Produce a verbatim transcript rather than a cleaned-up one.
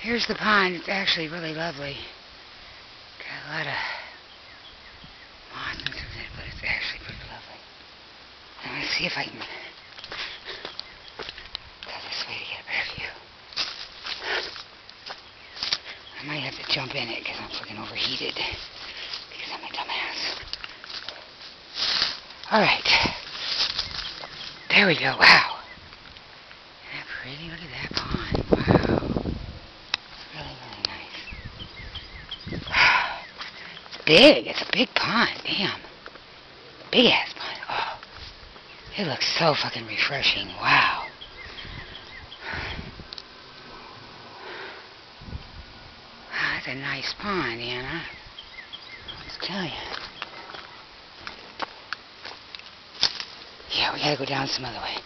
Here's the pond. It's actually really lovely. Got a lot of moss and stuff in it, but it's actually pretty lovely. I'm going to see if I can go this way to get a better view. I might have to jump in it because I'm fucking overheated. Because I'm a dumbass. Alright. There we go. Wow. Isn't that pretty? Look at that pond. Wow. Really, really nice. It's big. It's a big pond. Damn. Big ass pond. Oh. It looks so fucking refreshing. Wow. Wow, that's a nice pond, Anna. Let's tell you. Yeah, we gotta go down some other way.